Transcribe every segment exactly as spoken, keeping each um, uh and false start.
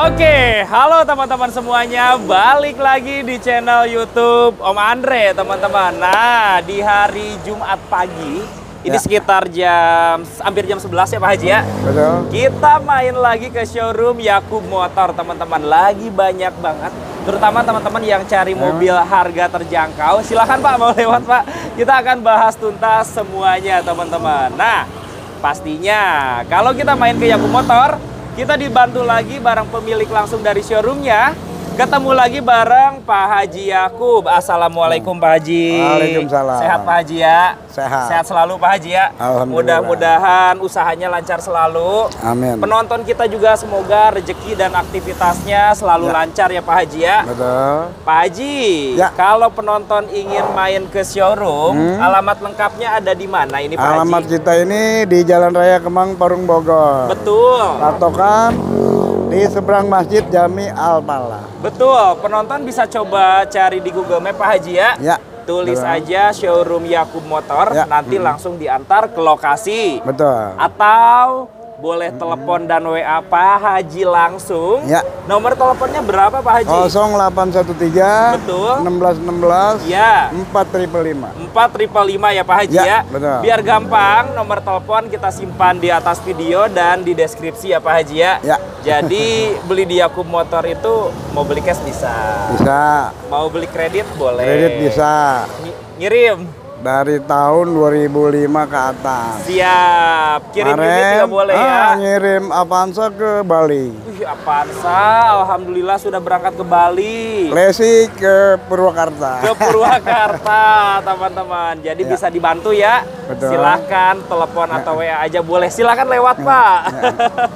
Oke, halo teman-teman semuanya, balik lagi di channel YouTube Om Andre, teman-teman. Nah, di hari Jumat pagi, ini ya. sekitar jam, hampir jam sebelas ya Pak Haji ya? Betul. Kita main lagi ke showroom Yakub Motor, teman-teman. Lagi banyak banget, terutama teman-teman yang cari mobil harga terjangkau. Silahkan Pak, mau lewat Pak. Kita akan bahas tuntas semuanya, teman-teman. Nah, pastinya kalau kita main ke Yakub Motor, kita dibantu lagi bareng pemilik langsung dari showroomnya. Ketemu lagi bareng Pak Haji Yakub. Assalamualaikum Pak Haji. Waalaikumsalam. Sehat Pak Haji ya? Sehat. Sehat selalu Pak Haji ya? Alhamdulillah. Mudah-mudahan usahanya lancar selalu. Amin. Penonton kita juga semoga rezeki dan aktivitasnya selalu ya. lancar ya Pak Haji ya? Betul. Pak Haji, ya. kalau penonton ingin main ke showroom, hmm. alamat lengkapnya ada di mana ini Pak Haji? Alamat kita ini di Jalan Raya Kemang, Parung, Bogor. Betul. Patokan di seberang Masjid Jami Al-Falah. Betul, penonton bisa coba cari di Google Map Pak Haji ya. Ya. Tulis betul. aja showroom Yakub Motor, ya. nanti hmm. langsung diantar ke lokasi. Betul. Atau boleh telepon dan W A Pak Haji langsung. Ya. Nomor teleponnya berapa Pak Haji? nol delapan satu tiga. Betul. enam belas enam belas. Ya. empat lima lima. empat lima lima ya Pak Haji ya. ya. Betul. Biar gampang, nomor telepon kita simpan di atas video dan di deskripsi ya Pak Haji ya. Ya. Jadi beli di Yakub Motor itu mau beli cash bisa. Bisa. Mau beli kredit boleh. Kredit bisa. Ngirim. Dari tahun dua ribu lima ke atas. Siap. Kirim unit juga boleh ah, ya. Ngirim Avanza ke Bali. Wih, Avanza, alhamdulillah sudah berangkat ke Bali. Lesi ke Purwakarta. Ke Purwakarta, teman-teman. Jadi ya. Bisa dibantu ya. Betul. Silahkan telepon ya. atau W A aja boleh. Silahkan lewat ya. Pak. Ya.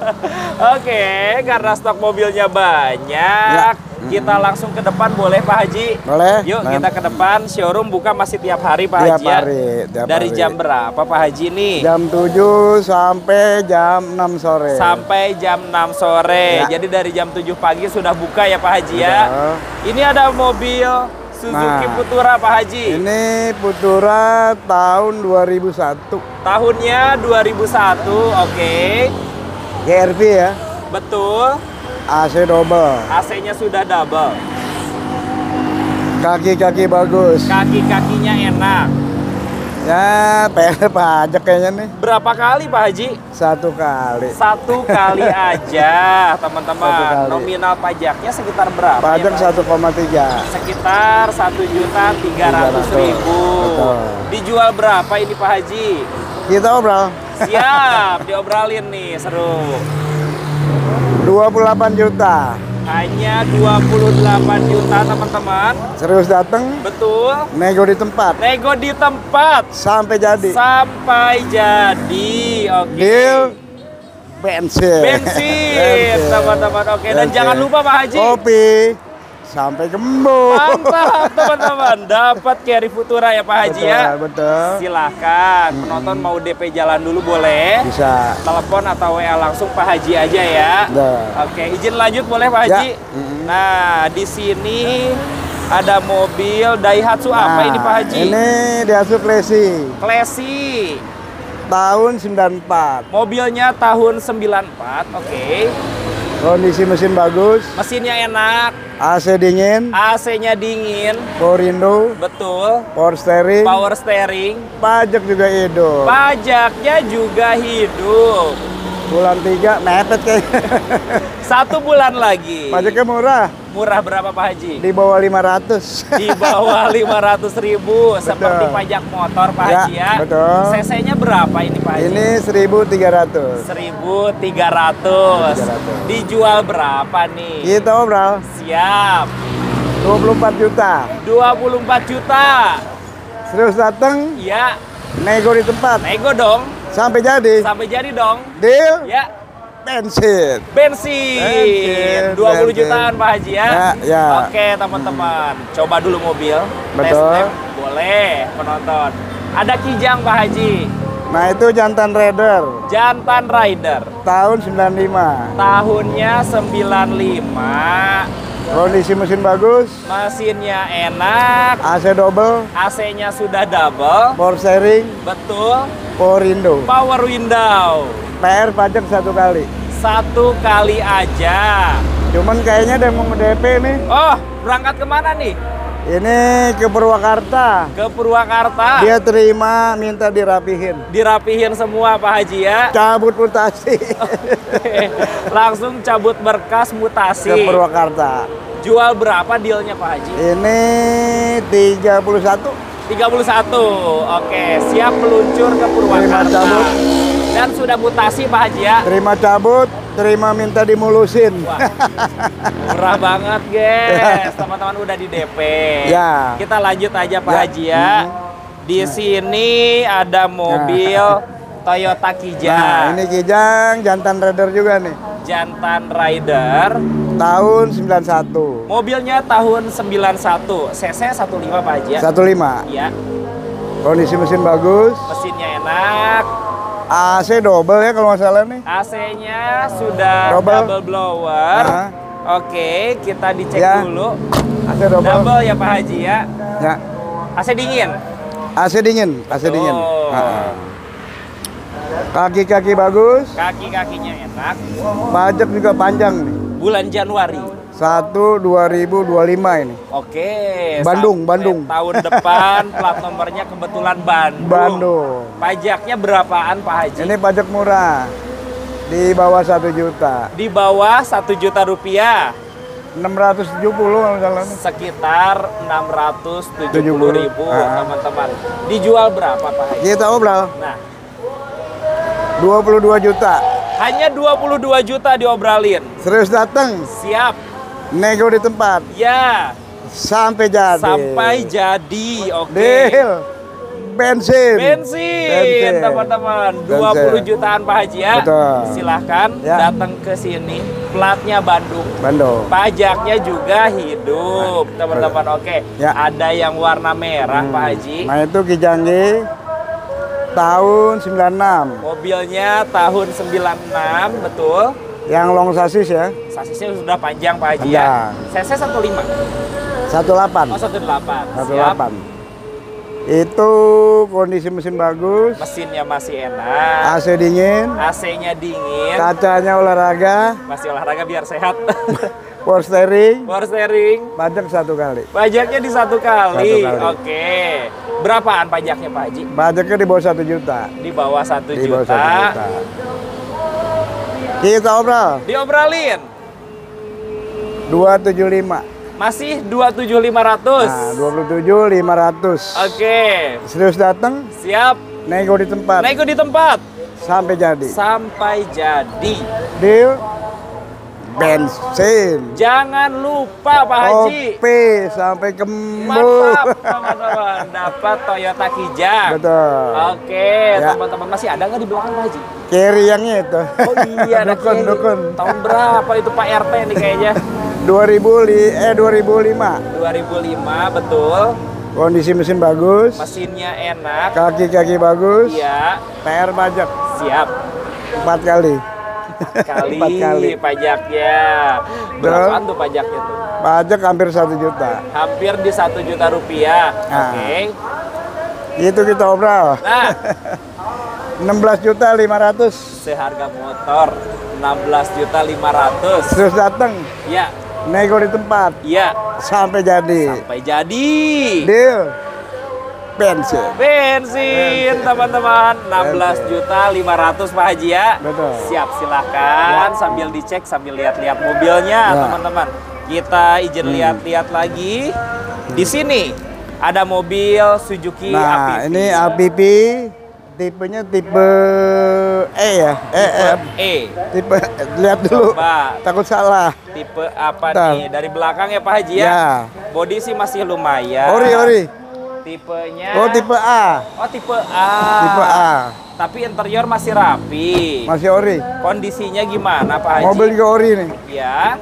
Oke, karena stok mobilnya banyak. Ya. Kita langsung ke depan boleh Pak Haji? Boleh. Yuk Man. kita ke depan. Showroom buka masih tiap hari Pak tiap Haji ya? Hari, tiap Dari hari. jam berapa Pak Haji nih? Jam tujuh sampai jam enam sore. Sampai jam enam sore. Ya. Jadi dari jam tujuh pagi sudah buka ya Pak Haji ya? Betul. Ini ada mobil Suzuki nah, Futura Pak Haji. Ini Futura tahun dua ribu satu. Tahunnya dua ribu satu, oke. Okay. G R V ya? Betul. A C double. A C-nya sudah double. Kaki-kaki bagus. Kaki-kakinya enak. Ya, P R pajak kayaknya nih. Berapa kali Pak Haji? Satu kali. Satu kali aja, teman-teman. Nominal pajaknya sekitar berapa? Pajak ya, satu koma tiga. Sekitar satu juta tiga ratus ribu. Betul. Dijual berapa ini Pak Haji? Kita obrol. Siap, diobralin nih, seru. dua puluh delapan juta. Hanya dua puluh delapan juta teman-teman. Serius datang? Betul. Nego di tempat. Nego di tempat. Sampai jadi. Sampai jadi. Oke. Okay. Deal bensin. Bensin, teman-teman. Oke. Okay. Dan jangan lupa Pak Haji. Kopi. Sampai gembok. Mantap teman-teman. Dapat carry Futura ya Pak Haji betul, ya. Betul. Silahkan. Penonton mau D P jalan dulu boleh. Bisa. Telepon atau W A langsung Pak Haji aja ya. Nah. Oke, izin lanjut boleh Pak Haji? Ya. Nah, di sini ada mobil Daihatsu nah, apa ini Pak Haji? Ini Daihatsu Classy. Classy. Tahun sembilan puluh empat. Mobilnya tahun sembilan puluh empat, oke. Okay. Kondisi mesin bagus. Mesinnya enak. A C dingin. A C-nya dingin. Power window. Betul. Power steering. Power steering. Pajak juga hidup. Pajaknya juga hidup. Bulan tiga mepet kayaknya. Satu bulan lagi. Pajaknya murah. Murah berapa Pak Haji? Di bawah lima ratus. Di bawah lima ratus ribu. Seperti pajak motor Pak ya, Haji ya. Betul. C C-nya berapa ini Pak Haji? Ini seribu tiga ratus. seribu tiga ratus. Dijual berapa nih? Kita obrol. Siap. dua puluh empat juta. dua puluh empat juta. Serius datang? Iya. Nego di tempat. Nego dong. Sampai jadi. Sampai jadi dong. Deal? Ya. Bensin. Bensin. Bensin. dua puluh jutaan Pak Haji ya. Ya, ya. Oke, teman-teman. Coba dulu mobil. Betul. Test drive. Boleh, penonton. Ada Kijang Pak Haji. Nah, itu jantan rider. Jantan rider. Tahun sembilan puluh lima. Tahunnya sembilan puluh lima. Kondisi mesin bagus. Mesinnya enak. A C double. A C-nya sudah double. Power steering. Betul. Power window. Power window. P R pajak satu kali. Satu kali aja. Cuman kayaknya ada yang mau D P nih. Oh, berangkat kemana nih? Ini ke Purwakarta. Ke Purwakarta. Dia terima, minta dirapihin. Dirapihin semua Pak Haji ya. Cabut mutasi. Langsung cabut berkas mutasi. Ke Purwakarta. Jual berapa dealnya Pak Haji? Ini tiga puluh satu. tiga puluh satu. Oke, siap meluncur ke Purwakarta. Terima cabut. Dan sudah mutasi Pak Haji ya. Terima cabut, terima minta dimulusin. Wah, murah banget guys. Teman-teman udah di D P. Ya. Kita lanjut aja Pak Ya. Haji ya. Di sini ada mobil Toyota Kijang. Nah, ini Kijang, jantan rider juga nih. Jantan Rider. Tahun sembilan satu. Mobilnya tahun sembilan satu. C C satu lima Pak Haji ya. satu lima. Iya. Kondisi mesin bagus. Mesinnya enak. A C double ya kalau nggak salah nih. A C-nya sudah Double. double blower. Nah. Oke, kita dicek Ya. dulu. A C double. Double ya Pak Haji ya. Ya. A C dingin. A C dingin, A C dingin. Oh. Nah. Kaki-kaki bagus. Kaki-kakinya enak. Pajak juga panjang nih. Bulan Januari. satu dua ribu dua puluh lima ini. Oke. Bandung, sampai Bandung. Tahun depan plat nomornya kebetulan Bandung. Bandung. Pajaknya berapaan Pak Haji? Ini pajak murah. Di bawah satu juta. Di bawah satu juta rupiah. enam ratus tujuh puluh kalau nggak salah nih. Sekitar enam ratus tujuh puluh ribu Ah. teman-teman. Dijual berapa Pak Haji? Kita obrol Nah, dua puluh dua juta. hanya dua puluh dua juta diobralin. Serius datang, Siap. nego di tempat. Ya, Sampai jadi. sampai jadi. Oke. Deal. Bensin. Bensin, teman-teman. dua puluh jutaan Pak Haji ya. Betul. Silahkan Ya. datang ke sini. Platnya Bandung. Bandung. Pajaknya juga hidup, teman-teman. Oke. Ya. Ada yang warna merah Pak Haji. Nah itu Kijanggi tahun sembilan enam. Mobilnya tahun sembilan enam, betul. Yang long sasis ya. Sasisnya sudah panjang Pak Haji ya. Panjang. C C satu lima. satu delapan. Oh, satu delapan. satu Siap. delapan. Itu kondisi mesin bagus. Mesinnya masih enak. A C dingin. A C-nya dingin. Kacanya olahraga. Masih olahraga biar sehat. Power steering. Power steering. Pajak satu kali. Pajaknya di satu kali. Satu kali. Oke. Berapaan pajaknya Pak Haji? Pajaknya di bawah satu juta. Di bawah satu Di bawah juta. satu juta. Kita obrol Diobralin. dua tujuh lima. Masih dua puluh tujuh ribu lima ratus. Nah, dua puluh tujuh ribu lima ratus. Oke. Serius datang, Siap. nego di tempat. Nego di tempat. Sampai jadi. Sampai jadi. Deal. Bensin. Jangan lupa Pak Haji. Kopi sampai kembung. Mantap teman-teman. Dapat Toyota Kijang. Betul. Oke, Ya. teman-teman, masih ada nggak di belakang Pak Haji? Carry yang itu. Oh iya, ada dukun, Kelly. dukun. Tahun berapa itu Pak R T nih kayaknya? dua ribu li eh dua ribu lima. dua ribu lima, betul. Kondisi mesin bagus. Mesinnya enak. Kaki-kaki bagus. Iya, P R pajak siap. empat kali. Kali, Empat kali. pajaknya. Berapaan tuh pajaknya tuh? Pajak hampir satu juta. Hampir di satu juta rupiah. Nah. Oke. Itu kita obrol. Nah, enam belas juta lima ratus. seharga motor enam belas juta lima ratus. Terus datang, Ya, nego di tempat. ya. Sampai jadi. Sampai jadi. Deal. Bensin. Bensin, teman-teman. enam belas juta lima ratus Pak Haji ya. Betul. Siap, silahkan. Sambil dicek, sambil lihat-lihat mobilnya, Ya. teman-teman. Kita izin Hmm. lihat-lihat lagi. Di sini ada mobil Suzuki Nah, A P V. ini A P V tipenya tipe E ya. E, E, E. tipe lihat dulu. Coba, Takut salah. tipe apa Bentar. nih? Dari belakang ya Pak Haji ya? Ya. Bodi sih masih lumayan. Ori, ori. Tipenya. Oh, tipe A. Oh, tipe A. Tipe A. Tapi interior masih rapi. Masih ori. Kondisinya gimana Pak Haji? Mobil juga ori nih. Ya,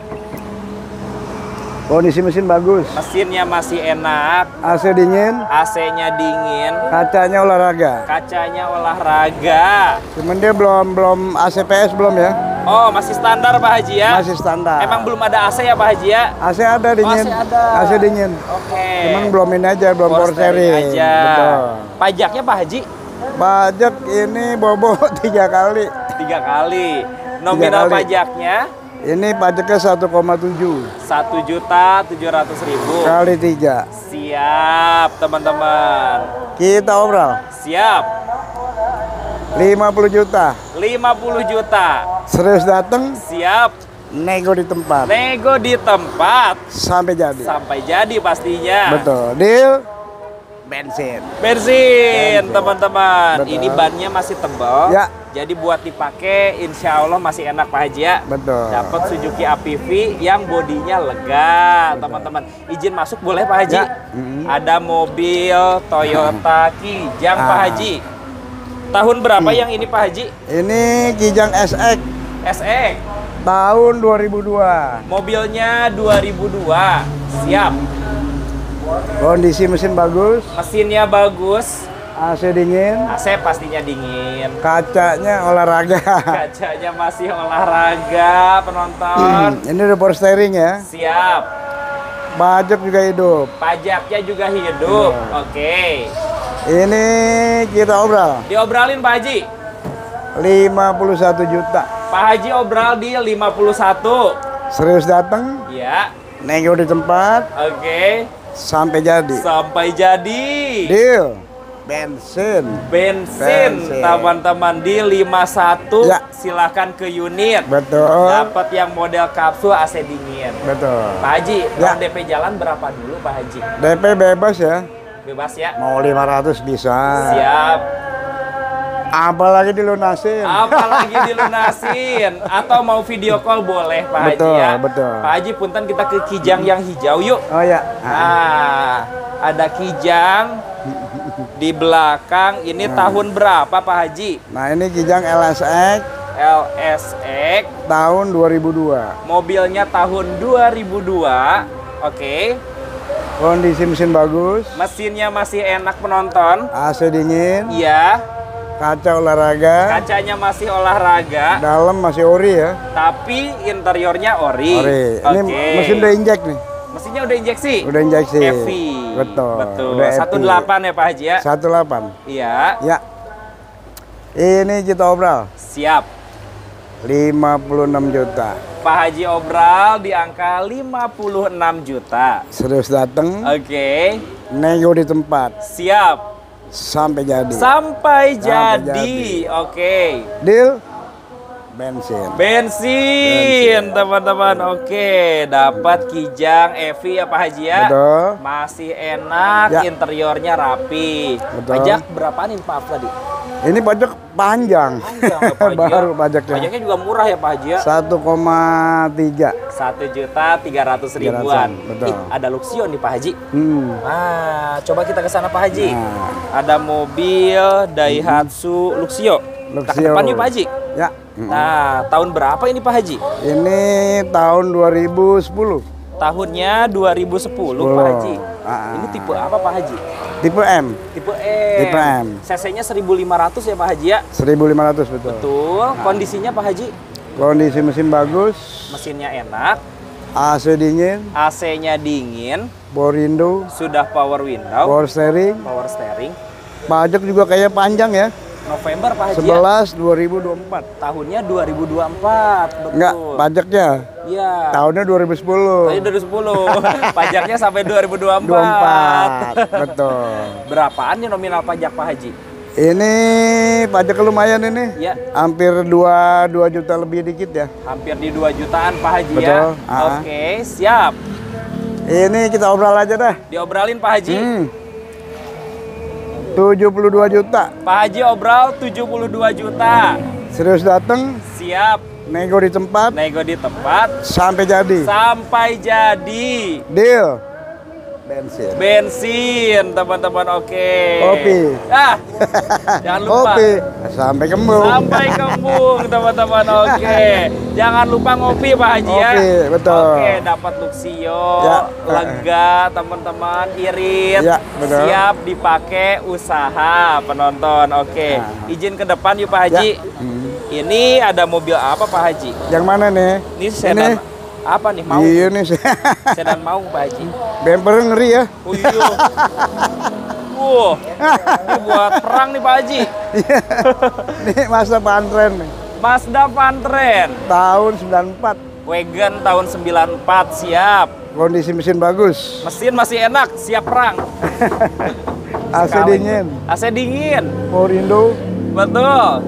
Kondisi mesin bagus. mesinnya masih enak, A C dingin, A C-nya dingin, kacanya olahraga. kacanya olahraga. Cuman dia belum belum A C P S belum ya. Oh, masih standar Pak Haji ya? Masih standar. Emang belum ada A C ya Pak Haji ya? A C ada dingin. A C ada. A C dingin. Oke. Cuman belum ini aja, belum Power power steering. aja. Betul. Pajaknya Pak Haji? Pajak ini bobo tiga kali. Tiga kali. Nominal kali. pajaknya Ini pajaknya satu koma tujuh. satu juta tujuh ratus ribu. Kali tiga. Siap, teman-teman. Kita obral. Siap. lima puluh juta. lima puluh juta. Serius datang, Siap. nego di tempat. Nego di tempat. Sampai jadi. Sampai jadi pastinya. Betul. Deal. Bensin. Bensin, teman-teman. Betul. Ini bannya masih tebal. Ya. Jadi buat dipakai, insya Allah masih enak Pak Haji ya. Betul. Dapat Suzuki A P V yang bodinya lega, teman-teman. Izin masuk boleh Pak Haji? Ya. Mm-hmm. Ada mobil Toyota Kijang Ah. Pak Haji. Tahun berapa yang ini Pak Haji? Ini Kijang S X S X. tahun dua ribu dua. Mobilnya dua ribu dua. Siap. Kondisi mesin bagus, Mesinnya bagus. A C dingin, A C pastinya dingin. kacanya olahraga. Kacanya masih olahraga, penonton. Ini udah power steering ya. Siap. Pajak juga hidup. Pajaknya juga hidup. Oke. Ini kita obral Diobralin Pak Haji. lima puluh satu juta. Pak Haji obral di lima puluh satu. Serius datang, Ya. nego di tempat, Oke. sampai jadi. Sampai jadi. Deal. Bensin. Bensin, Bensin. teman-teman di lima puluh satu. Ya. Silakan ke unit. Betul. Dapat yang model kapsul A C dingin. Betul. Pak Haji, Ya. D P jalan berapa dulu Pak Haji? D P bebas ya. Bebas ya. Mau lima ratus bisa. Siap. Apalagi dilunasin. Apalagi dilunasin atau mau video call boleh Pak Haji Betul, ya. betul. Pak Haji punten kita ke Kijang yang hijau yuk. Oh ya. Nah, ada Kijang di belakang. Ini tahun berapa Pak Haji? Nah ini Kijang L S X L S X. tahun dua ribu dua. Mobilnya tahun dua ribu dua. Oke. Kondisi mesin bagus, Mesinnya masih enak penonton. A C dingin, Iya. kaca olahraga, Kacanya masih olahraga. dalam masih ori ya. Tapi interiornya ori. Ori. Ini Oke. mesin udah injek nih. Mesinnya udah injeksi. Udah injeksi. E V. Betul. Betul. Udah E V. satu delapan ya Pak Haji ya. satu delapan. Iya. Ya. Ini kita obral Siap. lima puluh enam juta. Pak Haji obral di angka lima puluh enam juta. Serius datang, Oke. nego di tempat, Siap. sampai jadi. Sampai, Sampai jadi. jadi. Oke. Deal. Bensin. Bensin, teman-teman. Oke, dapat Kijang E V ya Pak Haji ya. Betul. Masih enak, Ya. interiornya rapi. Betul. Pajak berapaan ini Pak tadi? Ini pajak panjang. Panjang ya, Pak Haji ya. Baru pajaknya. Pajaknya juga murah ya Pak Haji ya. satu koma tiga. Satu juta tiga ratus ribuan. Betul. Ih, ada Luxio nih Pak Haji. Hmm. Ah, coba kita ke sana Pak Haji. Nah. Ada mobil Daihatsu Luxio. Kita ke Luxio. depan yuk Pak Haji. Ya. Nah, tahun berapa ini Pak Haji? Ini tahun dua ribu sepuluh. Tahunnya dua ribu sepuluh Pak Haji. Ah. Ini tipe apa Pak Haji? Tipe M. Tipe M. Tipe M. cc-nya seribu lima ratus ya Pak Haji ya? seribu lima ratus betul. Betul. Kondisinya Pak Haji? Kondisi mesin bagus, Mesinnya enak, A C dingin, A C-nya dingin, Borindo, sudah power window, power steering, power steering. pajak juga kayak panjang ya. November Pak Haji ya? sebelas dua ribu dua puluh empat. Tahunnya dua ribu dua puluh empat. Betul. Enggak, pajaknya Iya. tahunnya dua ribu sepuluh. Tahunnya dua ribu sepuluh. Pajaknya sampai dua ribu dua puluh dua empat. puluh empat. Betul. Berapaan nih nominal pajak Pak Haji? Ini pajak lumayan ini. Ya, Hampir dua dua juta lebih dikit ya. hampir di dua jutaan Pak Haji ya. Betul. Ah. Oke, siap. Ini kita obral aja dah. Diobralin Pak Haji. Hmm. tujuh puluh dua juta. Pak Haji obral tujuh puluh dua juta. Serius dateng, Siap. nego di tempat, Nego di tempat sampai jadi. sampai jadi. Deal. Bensin. Bensin, teman-teman. Oke. Kopi. Ah, jangan lupa. Kopi. Sampai kembung. Sampai kembung, teman-teman. Oke. Jangan lupa ngopi Pak Haji ya. Ngopi, betul. Oke, dapat Luxio, Ya. lega, teman-teman, irit. Ya, betul. Siap dipakai usaha penonton. Oke. Nah. Izin ke depan yuk Pak Haji. Ya. Hmm. Ini ada mobil apa Pak Haji? Yang mana nih? Ini sedan apa nih? Mau? Iya nih. Sedan mau Pak Haji. Bemper ngeri ya. Oh iya. Wow, ini buat perang nih Pak Haji. Nih masa pantren nih. Mazda Pantren Tahun sembilan puluh empat. Wagon tahun sembilan empat, siap. Kondisi mesin bagus. Mesin masih enak, siap perang. A C Sekali. dingin. A C dingin. Power window. Betul.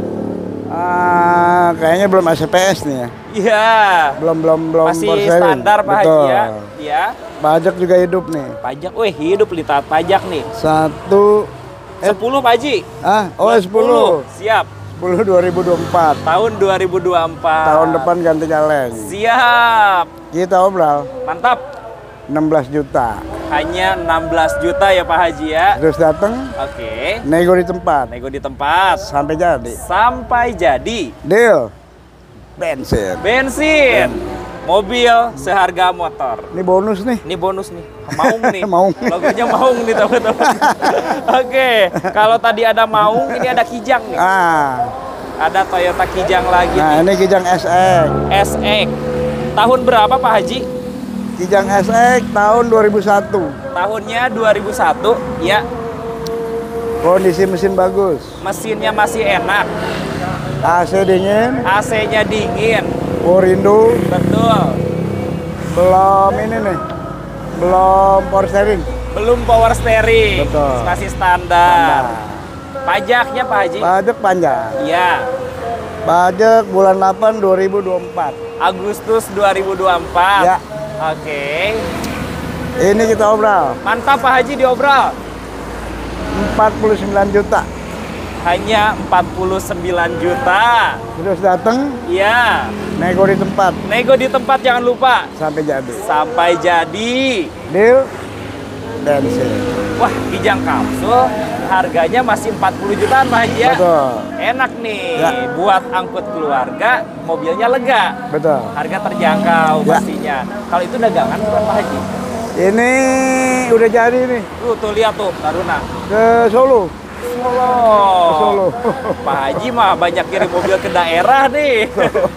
Ah, kayaknya belum A C P S nih ya. Iya. Belum belum belum Masih power steering. standar Pak Haji Betul. ya. Iya. Pajak juga hidup nih. Pajak, weh hidup di taat pajak nih. Satu sepuluh Pak Haji. ah oh sepuluh. Siap. sepuluh dua ribu dua puluh empat. Tahun dua ribu dua puluh empat. Tahun depan ganti kaleng. Siap. Kita obral Mantap. enam belas juta. Hanya enam belas juta ya Pak Haji ya. Terus datang Oke. nego di tempat. Nego di tempat. Sampai jadi. Sampai jadi. Deal. Bensin. Bensin. Mobil seharga motor. Ini bonus nih. Ini bonus nih. Maung nih. Maung. Logonya Maung nih teman-teman. Oke. Kalau tadi ada Maung, ini ada Kijang nih. Ah. Ada Toyota Kijang lagi Nah, nih. ini Kijang S X. S X. Tahun berapa Pak Haji? Kijang S X tahun dua ribu satu. Tahunnya dua ribu satu. Ya. Kondisi mesin bagus. Mesinnya masih enak. A C dingin. A C-nya dingin. Power window. Betul. Belum ini nih. Belum power steering. Belum power steering. Betul. Masih standar. Pajaknya Pak Haji? Pajak panjang. Iya. Pajak bulan delapan dua ribu dua puluh empat. Agustus dua ribu dua puluh empat. Ya. Oke. Ini kita obral. Mantap Pak Haji diobral. empat puluh sembilan juta. Hanya empat puluh sembilan juta. Terus datang Iya. nego di tempat. Nego di tempat jangan lupa. Sampai jadi. Sampai jadi. Deal. Bensin. Wah, Kijang kapsul harganya masih empat puluh jutaan Pak Haji ya. Betul. Enak nih Ya. buat angkut keluarga, mobilnya lega. Betul. Harga terjangkau Ya. pastinya. Kalau itu dagangan bukan Pak Haji? Ini udah jadi nih Tuh, tuh lihat tuh, Taruna. ke Solo. Solo. Ke Solo. Pak Haji mah banyak kirim mobil ke daerah nih.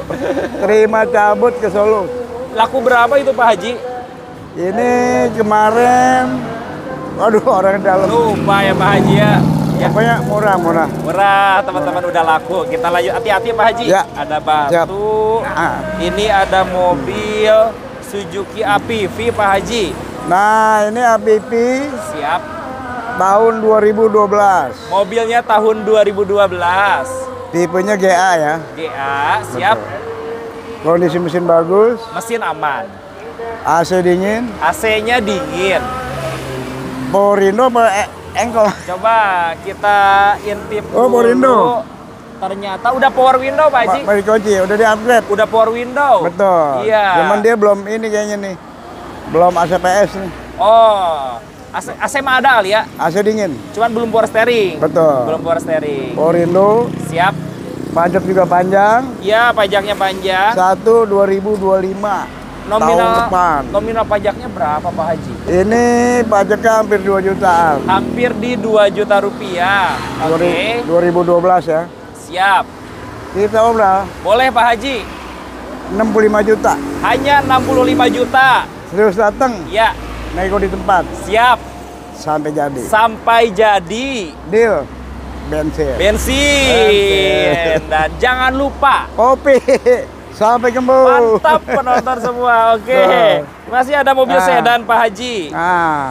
Terima cabut ke Solo. Laku berapa itu Pak Haji? Ini kemarin, aduh orang dalam. Lupa ya Pak Haji ya. Ya, Pokoknya murah-murah. murah teman-teman udah laku. Kita lanjut, hati-hati Pak Haji. Ya. Ada batu. Nah, Ini ada mobil Suzuki A P V Pak Haji. nah ini A P V Siap. tahun dua ribu dua belas. Mobilnya tahun dua ribu dua belas. Tipenya G A ya. G A, siap. Kondisi mesin bagus. Mesin aman. A C dingin. A C-nya dingin. Power window apa e- engkol? Coba kita intip Oh, power window. Ternyata udah power window Pak Haji. Mari kunci, udah di upgrade. Udah power window. Betul. Iya. Cuman dia belum ini kayaknya nih. Belum A C P S nih. Oh, A C, A C mah ada kali ya. A C dingin. Cuman belum power steering. Betul. Belum power steering. Power window. Siap. Pajak juga panjang. Iya, pajaknya panjang. Satu dua ribu dua puluh lima. Tahun Nominal depan. nominal pajaknya berapa Pak Haji? Ini pajaknya hampir dua jutaan. Hampir di dua juta rupiah. Oke. dua ribu dua belas ya. Siap. Kita obral Boleh Pak Haji. enam puluh lima juta. Hanya enam puluh lima juta. Serius datang, Ya, nego di tempat. siap. Sampai jadi. Sampai jadi. Deal. Bensin. Bensin. Dan jangan lupa Kopi. Sampai kembali. mantap penonton semua. Oke. Tuh. Masih ada mobil Ah. sedan Pak Haji. Nah,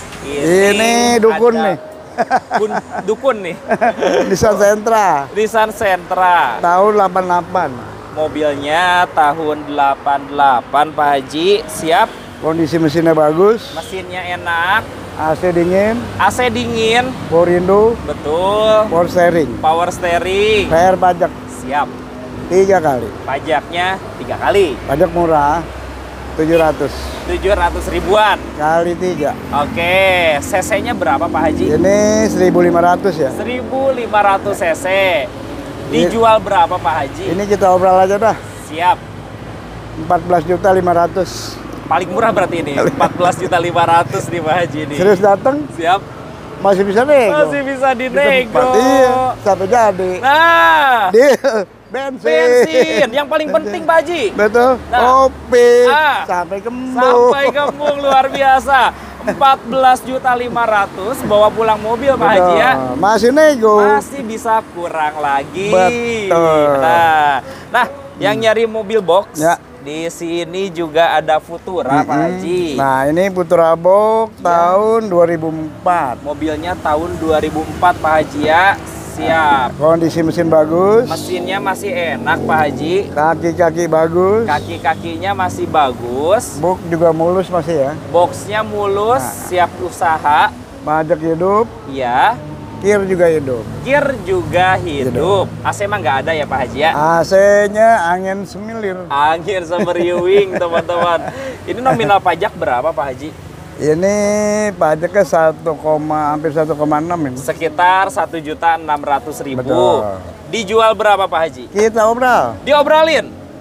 ini dukun ada nih. kun- dukun nih. Nissan Sentra. Nissan Sentra. Tahun delapan puluh delapan. Mobilnya tahun delapan puluh delapan Pak Haji. Siap. Kondisi mesinnya bagus. Mesinnya enak. A C dingin. A C dingin. Power window. Betul. Power steering. Power steering. P R pajak Siap. tiga kali. Pajaknya tiga kali. Pajak murah. tujuh ratus. tujuh ratus ribuan. Kali tiga. Oke. cc-nya berapa Pak Haji? Ini seribu lima ratus ya. seribu lima ratus cc. Dijual berapa Pak Haji? Ini kita obral aja dah. Siap. empat belas juta lima ratus. Paling murah berarti ini. empat belas juta lima ratus nih Pak Haji nih. Serius datang Siap. masih bisa nego. Masih bisa Di dinego. tempat, iya, sampai jadi. Nah, Deal. Bensin. bensin. Yang paling penting Pak Haji. Betul. Nah. Kopi. Ah. Sampai kembung. Sampai kembung luar biasa. empat belas juta lima ratus bawa pulang mobil Pak Haji ya. Betul. Masih nego. Masih bisa kurang lagi. Betul. Nah, nah yang nyari mobil box Ya. Di sini juga ada Futura, Pak Haji. Nah, ini Futura box ya. Tahun dua ribu empat. Mobilnya tahun dua ribu empat, Pak Haji ya. Siap. Kondisi mesin bagus. Mesinnya masih enak, Pak Haji. Kaki-kaki bagus. Kaki-kakinya masih bagus. Box juga mulus masih ya. Boxnya mulus, nah. Siap usaha. Pajak hidup. Iya. Kir juga hidup. Kir juga hidup. hidup. A C mah nggak ada ya Pak Haji ya? A C-nya angin semilir. Angin semeriwing teman-teman. Ini nominal pajak berapa Pak Haji? Ini pajaknya satu, hampir satu koma enam ini. Sekitar satu juta enam ratus ribu. Betul. Dijual berapa Pak Haji? Kita obral. Diobralin?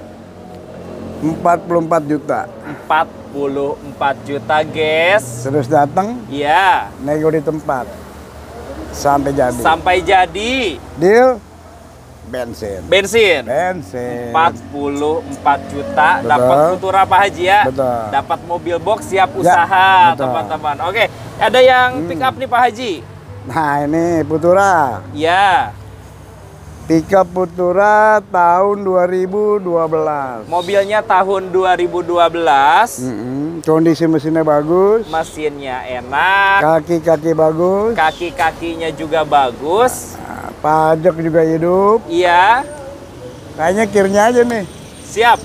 empat puluh empat juta. empat puluh empat juta, guys. Terus datang? Iya. Nego di tempat. Sampai jadi. Sampai jadi. Deal. Bensin. Bensin. Bensin. empat puluh empat juta dapat Futura Pak Haji ya. Betul. Dapat mobil box siap usaha, teman-teman. Ya, oke, ada yang hmm. pick up nih Pak Haji. Nah, ini Futura. Ya. Pick up Futura tahun dua ribu dua belas. Mobilnya tahun dua ribu dua belas. Mm-hmm. Kondisi mesinnya bagus. Mesinnya enak. Kaki-kaki bagus. Kaki-kakinya juga bagus. Nah, pajak juga hidup. Iya. Kayaknya kirnya aja nih. Siap.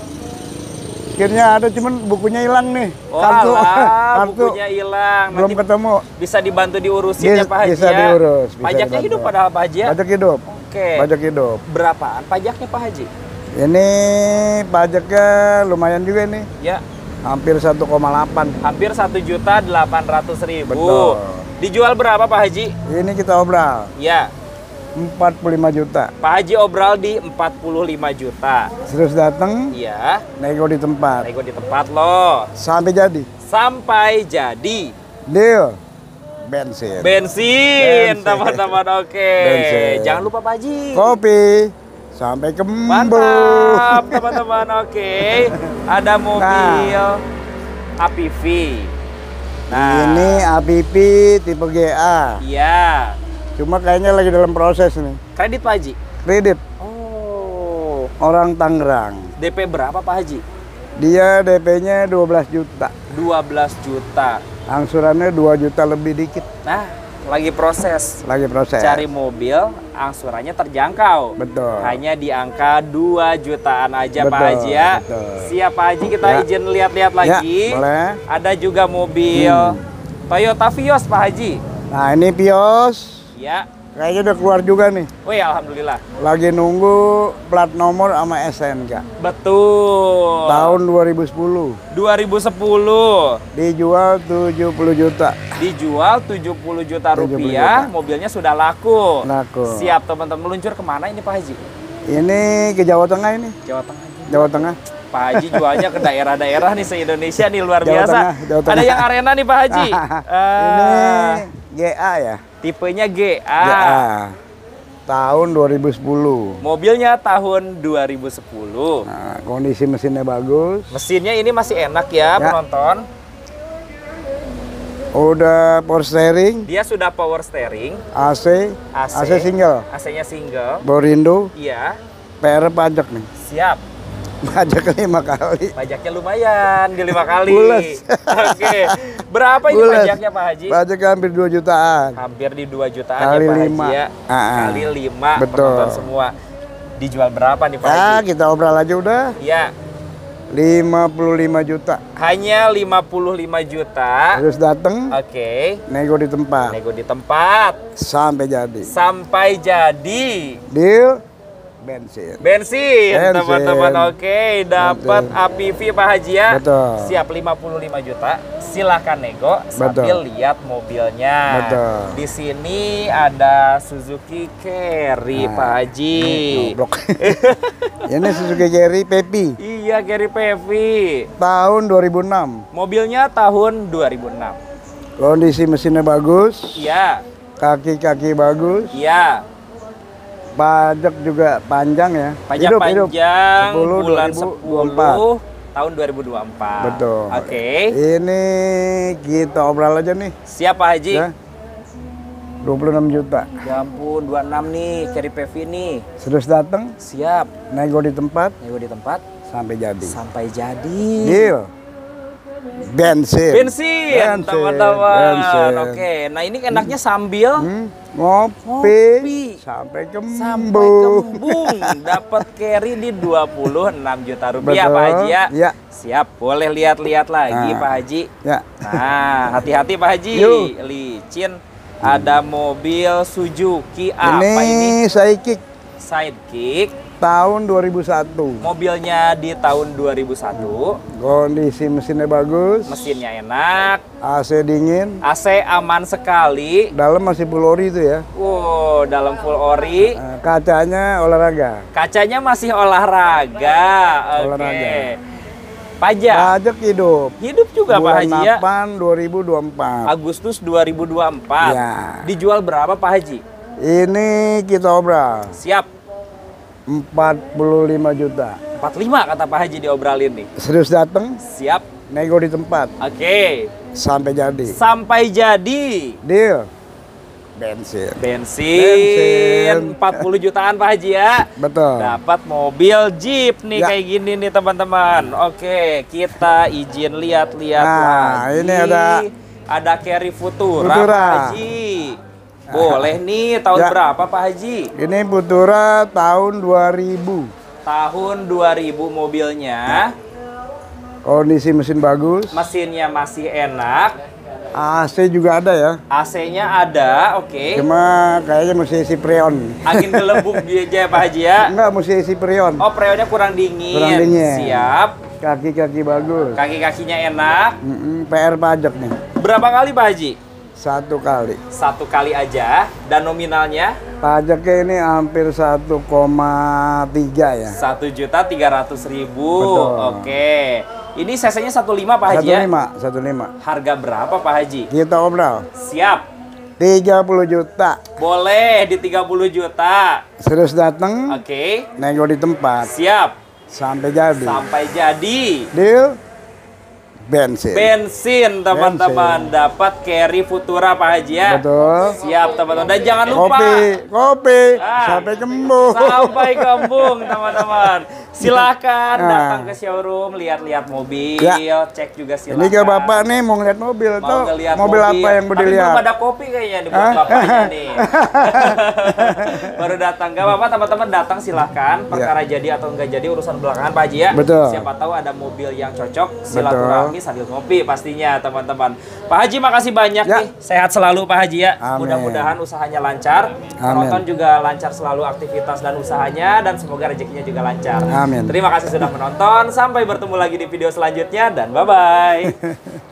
Kirnya ada, cuman bukunya hilang nih. Oh, kartu, alah, kartu bukunya hilang. Belum Nanti ketemu. Bisa dibantu diurusin Bisa, ya Pak Haji bisa ya. diurus. Bisa Pajaknya dibantu. hidup padahal Pak Haji ya? Pajak hidup. Oke. Pajak hidup. Berapaan pajaknya Pak Haji? Ini pajaknya lumayan juga nih. Ya. Hampir satu koma delapan. Hampir satu juta delapan ratus ribu. Betul. Dijual berapa Pak Haji? Ini kita obral. Ya. empat puluh lima juta. Pak Haji obral di empat puluh lima juta. Terus datang. Iya. Nego di tempat. Nego di tempat loh. Sampai jadi. Sampai jadi. Deal. Bensin. Bensin, teman-teman. Oke. Bensin. Jangan lupa Pak Haji. Kopi. Sampai kembali. Mantap, teman-teman. Oke. Ada mobil nah. A P V. Nah. Ini A P V tipe G A. Iya. Cuma kayaknya lagi dalam proses nih. Kredit Pak Haji? Kredit. Oh. Orang Tangerang. D P berapa Pak Haji? Dia D P-nya dua belas juta. dua belas juta. Angsurannya dua juta lebih dikit. Nah, lagi proses. Lagi proses. Cari mobil, angsurannya terjangkau. Betul. Hanya di angka dua jutaan aja betul, Pak Haji ya. Betul. Siap Pak Haji, kita ya. izin lihat-lihat lagi. Ya, boleh. Ada juga mobil hmm. Toyota Vios Pak Haji. Nah, ini Vios. Ya. Kayaknya udah keluar juga nih. Wih, alhamdulillah. Lagi nunggu plat nomor sama S N K. Betul. Tahun dua ribu sepuluh. dua ribu sepuluh. Dijual tujuh puluh juta. Dijual tujuh puluh juta tujuh puluh rupiah. juta. Mobilnya sudah laku. Laku. Siap teman-teman. Meluncur kemana ini Pak Haji? Ini ke Jawa Tengah ini. Jawa Tengah. Jawa Tengah. Pak Haji jualnya ke daerah-daerah nih se-Indonesia nih, luar Jawa biasa. Tengah, Jawa Tengah. Ada yang arena nih Pak Haji. uh, ini G A ya. Tipenya G A. G A. Tahun dua ribu sepuluh. Mobilnya tahun dua ribu sepuluh. Nah, kondisi mesinnya bagus. Mesinnya ini masih enak ya, ya. penonton. Udah power steering. Dia sudah power steering. A C. A C, A C single. A C-nya single. Borindo. Iya. P R pajak nih. Siap. Pajak lima kali. Pajaknya lumayan di lima kali. Bules. Oke. Berapa ini Bules. pajaknya Pak Haji? Pajaknya hampir dua jutaan. Hampir di dua jutaan kali ya Pak lima. Haji ya. Ah, kali lima. Betul. Penonton semua. Dijual berapa nih Pak ya, Haji? kita obral aja udah. Iya. lima puluh lima juta. Hanya lima puluh lima juta. Terus datang. Oke. Nego di tempat. Nego di tempat. Sampai jadi. Sampai jadi. Deal. Bensin. Bensin, teman-teman. Oke, dapat A P V Pak Haji ya. Betul. Siap lima puluh lima juta. Silahkan nego sambil Betul. lihat mobilnya. Betul. Di sini ada Suzuki Carry nah, Pak Haji. Ini Suzuki Carry P V. Iya, Carry P V. Tahun dua ribu enam. Mobilnya tahun dua ribu enam. Kondisi mesinnya bagus. Iya. Kaki-kaki bagus. Iya. Pajak juga panjang ya. Pajak hidup, panjang hidup. sepuluh, bulan dua ribu dua puluh empat. sepuluh tahun dua ribu dua puluh empat. Betul. Oke. Okay. Ini kita obral aja nih. Siap Pak Haji. Ya. dua puluh enam juta. Ya ampun, dua puluh enam nih, Carry P V nih. Terus datang. Siap. Nego di tempat. Nego di tempat. sampai jadi. Sampai jadi. Deal. Bensin. Bensin, teman-teman. Oke, nah ini enaknya sambil Hmm, ngopi, Ngopi. sampai kembung. sampai kembung. Dapat carry di dua puluh enam juta rupiah, Betul. Pak Haji ya. Ya. Siap, boleh lihat-lihat lagi, Nah. Pak Haji. Ya. Nah, hati-hati Pak Haji. Yuk. Licin. Ada mobil Suzuki apa ini? Ini Sidekick Sidekick. tahun dua ribu satu. Mobilnya di tahun dua ribu satu. Kondisi mesinnya bagus, Mesinnya enak. A C dingin, A C aman sekali. dalam masih full ori itu ya. Wow, dalam full ori. Nah, kacanya olahraga. Kacanya masih olahraga. Oke. Olahraga. Pajak. Pajak hidup. Hidup juga Pak Bulan Haji ya. delapan dua ribu dua puluh empat. Agustus dua ribu dua puluh empat. Ya. Dijual berapa Pak Haji? Ini kita obral Siap. empat puluh lima juta. empat puluh lima kata Pak Haji diobralin nih. Serius datang, Siap. nego di tempat Oke. sampai jadi. Sampai jadi. Deal. Bensin. Bensin, Bensin. empat puluh jutaan Pak Haji ya. Betul. Dapat mobil Jeep nih Ya. kayak gini nih teman-teman. Oke, kita izin lihat-lihat Nah, lagi. ini ada- ada carry Futura, Futura. Pak Haji. Boleh nih, tahun Ya. berapa Pak Haji? Ini Futura tahun dua ribu. Tahun dua ribu mobilnya. Kondisi mesin bagus. Mesinnya masih enak. A C juga ada ya. A C-nya ada, oke. Cuma kayaknya mesti isi freon. Angin gelembung aja Pak Haji ya. Enggak, mesti isi freon. Oh, freonnya kurang dingin. Kurang dingin. Siap. Kaki-kaki bagus. Kaki-kakinya enak. Mm-mm, P R pajak nih. Berapa kali Pak Haji? Satu kali. Satu kali aja. Dan nominalnya Pajaknya ini hampir satu koma tiga ya. satu juta tiga ratus ribu. Betul. Oke. Ini cc-nya satu koma lima Pak Haji Satu ya? lima, satu lima. Harga berapa Pak Haji? Kita obral Siap. tiga puluh juta. Boleh di tiga puluh juta. Serius datang, Oke. nego di tempat Siap. sampai jadi. Sampai jadi. Deal. Bensin. Bensin teman-teman. Dapat carry Futura Pak Haji ya? Betul. Siap teman-teman. Dan jangan lupa. Kopi, kopi, Ah. sampai kembung. Sampai kembung teman-teman. Silakan Nah. datang ke showroom, lihat-lihat mobil, Ya. cek juga silakan. Ini ke bapak nih mau ngeliat mobil. Mau Tuh, ngeliat mobil, apa yang mau Tapi dilihat? belum ada kopi kayaknya di buat Hah? bapaknya nih. Baru datang. Gak apa-apa teman-teman, datang silahkan. Perkara jadi atau enggak jadi urusan belakangan Pak Haji ya. Betul. Siapa tahu ada mobil yang cocok, silaturahmi sambil ngopi pastinya teman-teman. Pak Haji makasih banyak Ya. nih. Sehat selalu Pak Haji ya. Amin. Mudah-mudahan usahanya lancar. Amin. Penonton juga lancar selalu aktivitas dan usahanya, dan semoga rezekinya juga lancar. Amin. Terima kasih sudah menonton. Sampai bertemu lagi di video selanjutnya dan bye-bye.